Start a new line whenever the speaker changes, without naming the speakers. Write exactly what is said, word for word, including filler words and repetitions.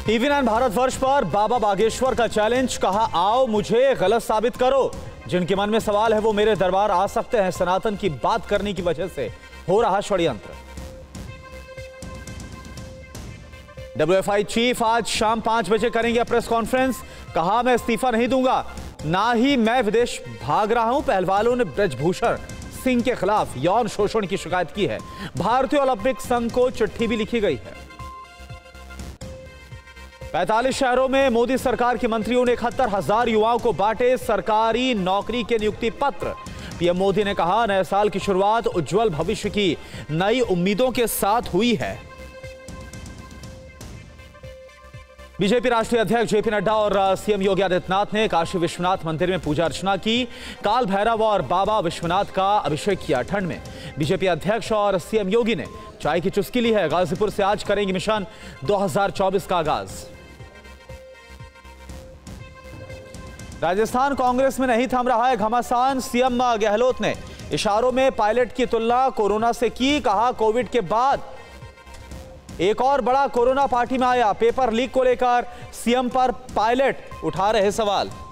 TV nine Bharatvarsh पर बाबा बागेश्वर का challenge, कहा आओ मुझे गलत साबित करो। जिनके मन में सवाल है वो मेरे दरबार आ सकते हैं। सनातन की बात करने की वजह से हो रहा षड्यंत्र। डब्ल्यूएफआई चीफ आज शाम पांच बजे करेंगे प्रेस कॉन्फ्रेंस। कहा मैं इस्तीफा नहीं दूंगा, ना ही मैं विदेश भाग रहा हूं। पहलवानों ने ब्रजभूषण सिंह के खिलाफ यौन शोषण की शिकायत की है। भारतीय ओलंपिक संघ को चिट्ठी भी लिखी गई है। पैंतालीस शहरों में मोदी सरकार के मंत्रियों ने इकहत्तर हजार युवाओं को बांटे सरकारी नौकरी के नियुक्ति पत्र। पीएम मोदी ने कहा नए साल की शुरुआत उज्जवल भविष्य की नई उम्मीदों के साथ हुई है। बीजेपी राष्ट्रीय अध्यक्ष जेपी नड्डा और सीएम योगी आदित्यनाथ ने काशी विश्वनाथ मंदिर में पूजा अर्चना की। काल भैरव और बाबा विश्वनाथ का अभिषेक किया। ठंड में बीजेपी अध्यक्ष और सीएम योगी ने चाय की चुस्की ली है। गाजीपुर से आज करेंगे मिशन दो हज़ार चौबीस का आगाज। राजस्थान कांग्रेस में नहीं थम रहा है घमासान। सीएम गहलोत ने इशारों में पायलट की तुलना कोरोना से की। कहा कोविड के बाद एक और बड़ा कोरोना पार्टी में आया। पेपर लीक को लेकर सीएम पर पायलट उठा रहे सवाल।